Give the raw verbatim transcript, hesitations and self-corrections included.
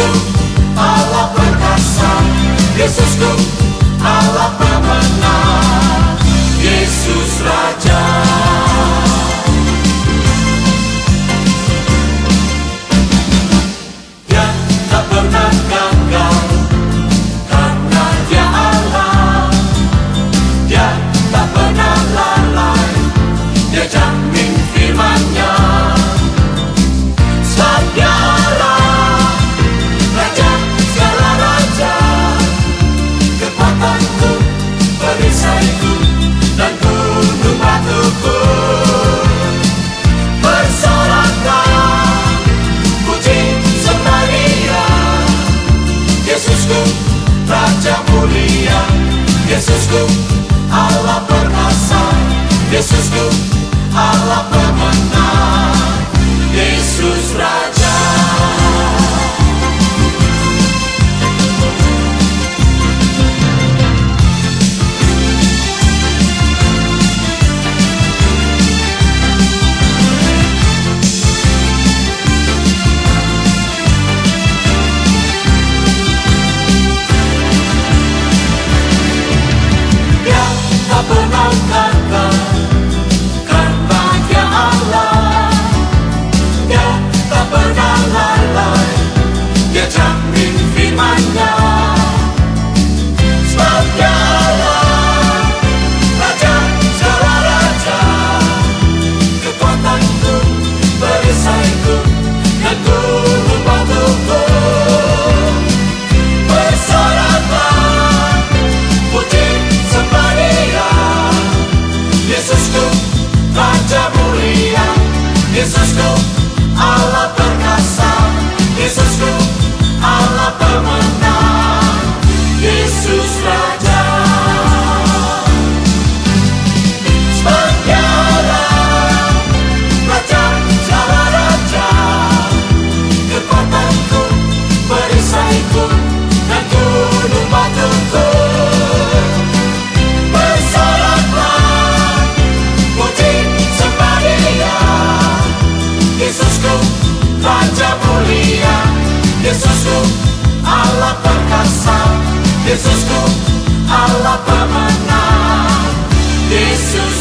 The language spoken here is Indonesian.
Yesusku, Allah perkasa, Yesusku, Allah pemenang, Yesus Raja. Dia tak pernah gagal, karena Dia Allah. Dia tak pernah lalai, Dia jamin firman-Nya. Sebab Dialah Raja segala raja, kekuatanku, perisaiku, dan gunung batuku. Bersoraklah, puji sembah Dia, Yesusku, Raja mulia, Yesusku, Allah perkasa, Yesusku, Allah pemenang, Yesus Raja. Dia tak pernah gagal, karena Dia Allah. Dia tak pernah lalai, Dia jamin firman-Nya. Sebab Dialah Raja segala raja, kekuatanku, perisaiku, dan gunung batuku. Bersoraklah, puji sembah Dia, Yesusku, Raja mulia, Yesusku, Allah perkasa, Yesusku, Allah pemenang, Yesus Raja. Sebab Dialah Raja segala raja, kekuatanku, perisaiku, dan gunung batuku. Bersoraklah, puji sembah Dia, Yesusku, Raja mulia, Yesusku, Allah perkasa, Yesusku, Allah pemenang, Yesus